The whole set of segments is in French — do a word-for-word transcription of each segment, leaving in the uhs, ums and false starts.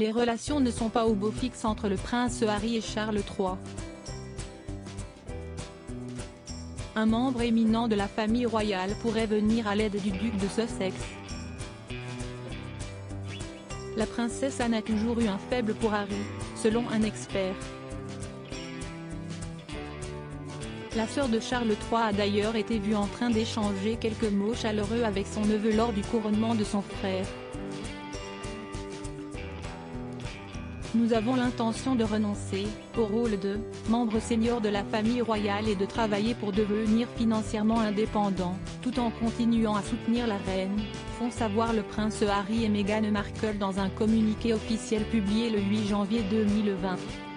les relations ne sont pas au beau fixe entre le prince Harry et Charles trois. Un membre éminent de la famille royale pourrait venir à l'aide du duc de Sussex. La princesse Anne a toujours eu un faible pour Harry, selon un expert. La sœur de Charles trois a d'ailleurs été vue en train d'échanger quelques mots chaleureux avec son neveu lors du couronnement de son frère. Nous avons l'intention de renoncer au rôle de membre senior de la famille royale et de travailler pour devenir financièrement indépendant, tout en continuant à soutenir la reine, font savoir le prince Harry et Meghan Markle dans un communiqué officiel publié le huit janvier deux mille vingt.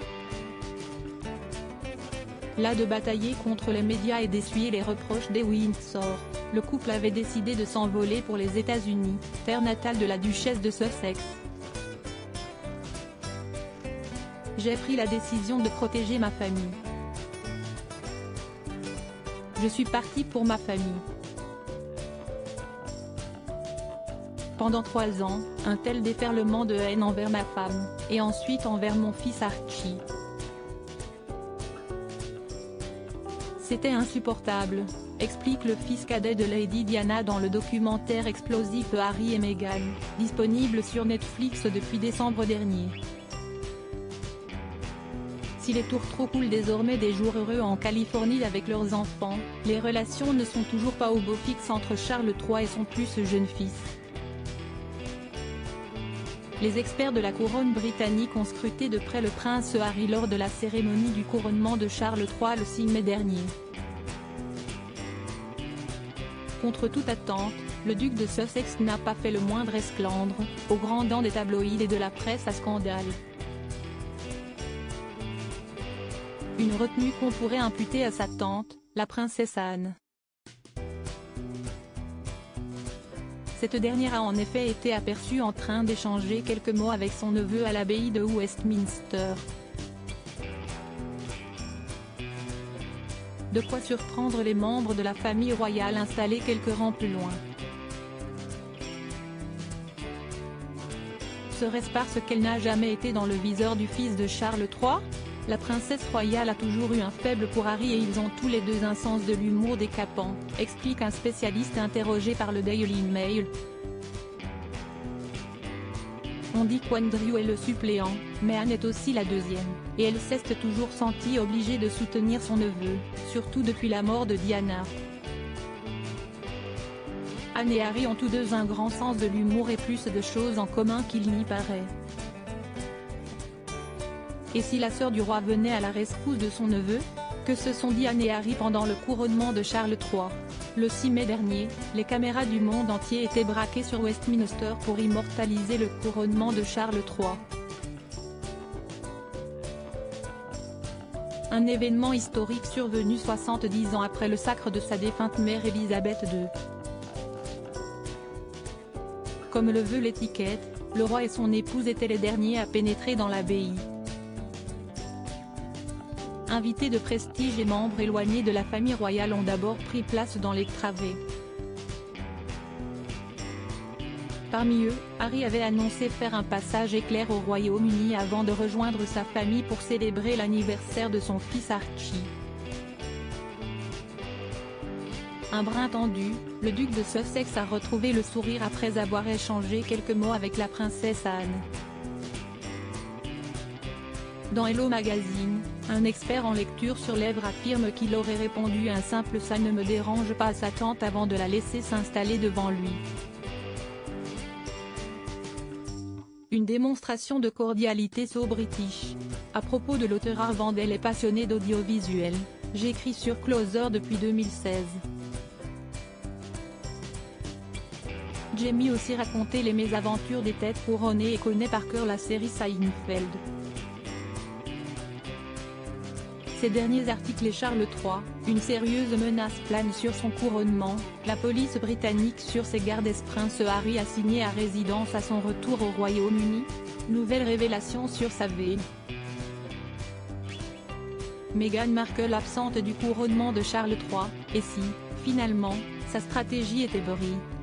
Là de batailler contre les médias et d'essuyer les reproches des Windsor, le couple avait décidé de s'envoler pour les États-Unis, terre natale de la duchesse de Sussex. J'ai pris la décision de protéger ma famille. Je suis partie pour ma famille. Pendant trois ans, un tel déferlement de haine envers ma femme, et ensuite envers mon fils Archie. C'était insupportable, explique le fils cadet de Lady Diana dans le documentaire explosif Harry et Meghan, disponible sur Netflix depuis décembre dernier. Si les tourtereaux coulent désormais des jours heureux en Californie avec leurs enfants, les relations ne sont toujours pas au beau fixe entre Charles trois et son plus jeune fils. Les experts de la couronne britannique ont scruté de près le prince Harry lors de la cérémonie du couronnement de Charles trois le six mai dernier. Contre toute attente, le duc de Sussex n'a pas fait le moindre esclandre, aux grands dents des tabloïds et de la presse à scandale. Une retenue qu'on pourrait imputer à sa tante, la princesse Anne. Cette dernière a en effet été aperçue en train d'échanger quelques mots avec son neveu à l'abbaye de Westminster. De quoi surprendre les membres de la famille royale installés quelques rangs plus loin. Serait-ce parce qu'elle n'a jamais été dans le viseur du fils de Charles trois ? La princesse royale a toujours eu un faible pour Harry et ils ont tous les deux un sens de l'humour décapant, explique un spécialiste interrogé par le Daily Mail. On dit qu'Andrew est le suppléant, mais Anne est aussi la deuxième, et elle s'est toujours sentie obligée de soutenir son neveu, surtout depuis la mort de Diana. Anne et Harry ont tous deux un grand sens de l'humour et plus de choses en commun qu'il n'y paraît. Et si la sœur du roi venait à la rescousse de son neveu ? Que se sont dit Anne et Harry pendant le couronnement de Charles trois. Le six mai dernier, les caméras du monde entier étaient braquées sur Westminster pour immortaliser le couronnement de Charles trois. Un événement historique survenu soixante-dix ans après le sacre de sa défunte mère Élisabeth deux. Comme le veut l'étiquette, le roi et son épouse étaient les derniers à pénétrer dans l'abbaye. Invités de prestige et membres éloignés de la famille royale ont d'abord pris place dans les travées. Parmi eux, Harry avait annoncé faire un passage éclair au Royaume-Uni avant de rejoindre sa famille pour célébrer l'anniversaire de son fils Archie. Un brin tendu, le duc de Sussex a retrouvé le sourire après avoir échangé quelques mots avec la princesse Anne. Dans Hello Magazine, un expert en lecture sur lèvres affirme qu'il aurait répondu un simple « ça ne me dérange pas » à sa tante avant de la laisser s'installer devant lui. Une démonstration de cordialité so british. À propos de l'auteur Arvandel est passionné d'audiovisuel, j'écris sur Closer depuis deux mille seize. Jamie aussi raconté les mésaventures des têtes couronnées et connaît par cœur la série Seinfeld. Ces derniers articles et Charles trois, une sérieuse menace plane sur son couronnement, la police britannique sur ses gardes Prince Harry assigné à résidence à son retour au Royaume-Uni, nouvelle révélation sur sa veille. Meghan Markle absente du couronnement de Charles trois, et si, finalement, sa stratégie était brie.